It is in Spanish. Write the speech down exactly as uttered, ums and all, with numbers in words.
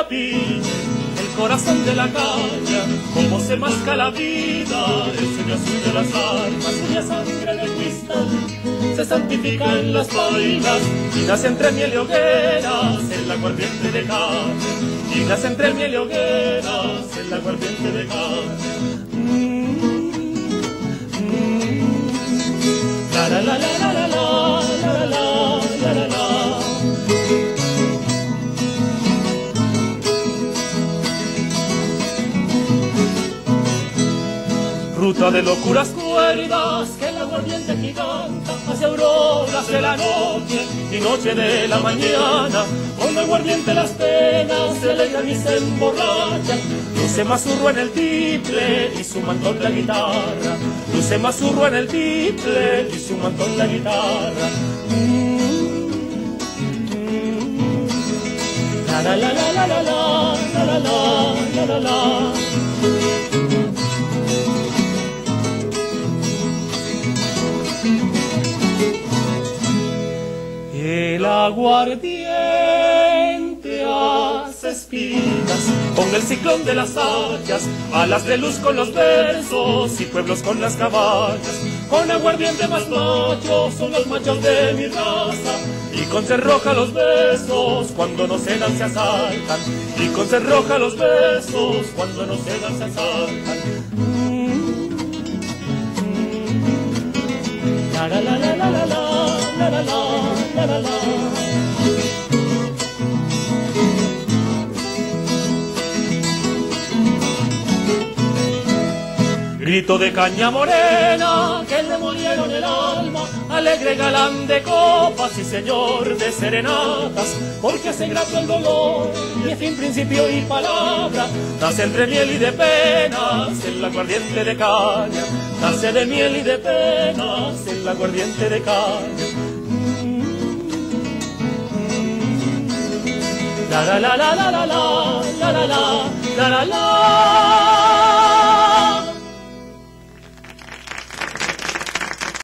piña, el corazón de la caña, cómo se masca la vida, el sueño azul de las armas, suya sangre de cristal, se santifica en las bailas, y nace entre miel y hogueras, en la aguardiente de caña, y nace entre miel y hogueras, en la aguardiente de caña. Mm, mm, la la la la la la la la la la la la. Ruta de locuras cuerdas que el aguardiente giganta hacia auroras de la noche y noche de la mañana. Con aguardiente las penas se alegran y se emborrachan. Luce Mazurro en el tiple y su mantón la guitarra. Luce Mazurro en el tiple y su mantón la guitarra. Mm, mm, la la la la la la la la la la la la. El aguardiente hace espigas con el ciclón de las hayas, alas de luz con los versos y pueblos con las caballas. Con aguardiente más machos son los machos de mi raza, y con sed roja los besos cuando no cedan se asaltan, y con sed roja los besos cuando no cedan se asaltan. Mm, mm, la la la la la la la la la la la la. Grito de caña morena que le molieron el alma, alegre galán de copas y señor de serenatas, porque hace grato el dolor y fin, principio y palabra, nace entre miel y de penas el aguardiente de caña, nace de miel y de penas el aguardiente de caña. La la la la la la la la la la la la la.